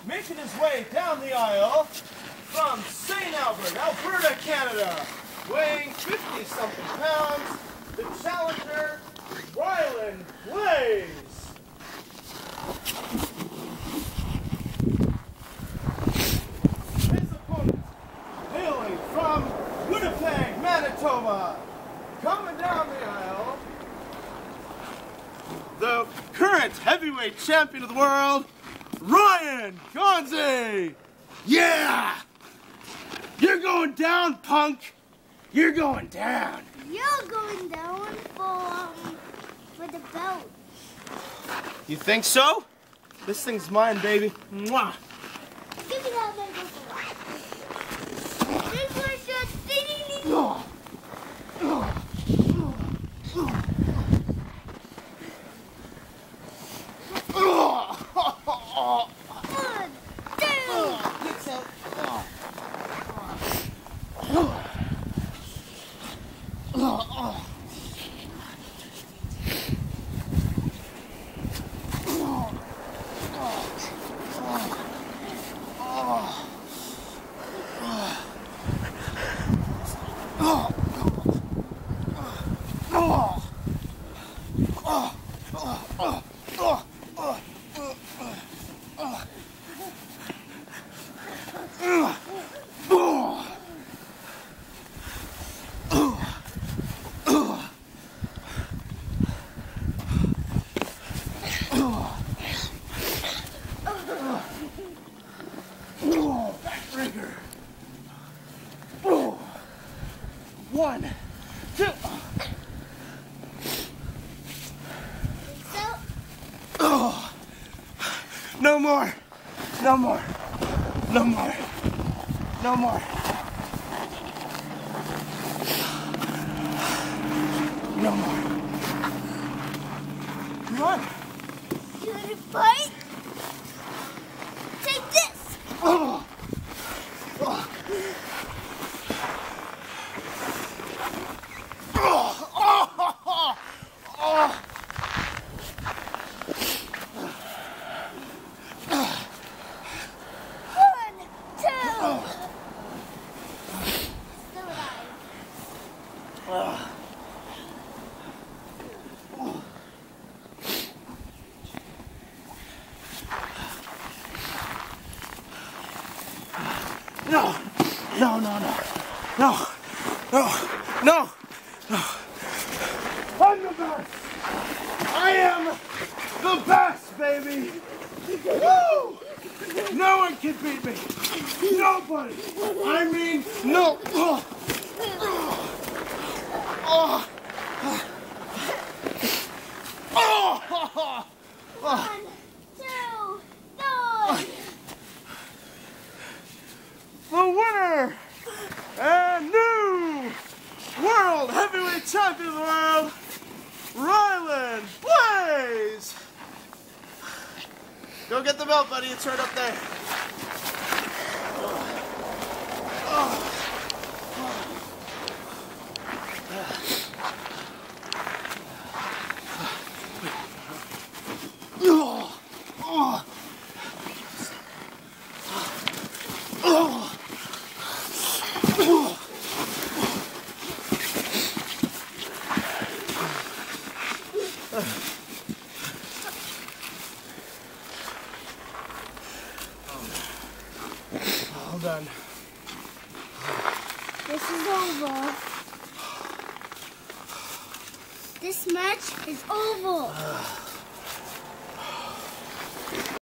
making his way down the aisle from St. Albert, Alberta, Canada, weighing 50-something pounds, the challenger, Ryland Blaze. His opponent, hailing from Winnipeg, Manitoba, coming down the aisle, the current heavyweight champion of the world, Ryan Gonze! Yeah! You're going down, punk! You're going down! You're going down for the belt. You think so? This thing's mine, baby. Mwah! Give me that microphone. This was your thing. Backbreaker. 1, 2. Oh. No more. No more. No more. No more. No more. Come on. You want to fight? Take this. Oh. Oh. Oh. Oh. Oh. No, no, no, no, no, no, no, no. I'm the best. I am the best, baby. Woo! No one can beat me. Nobody. I mean, no. Oh. Oh. Oh. Oh. 1, 2, 3. The winner and new world heavyweight champion of the world, Ryland Blaze! Go get the belt, buddy. It's right up there. All done. This is over. This match is over.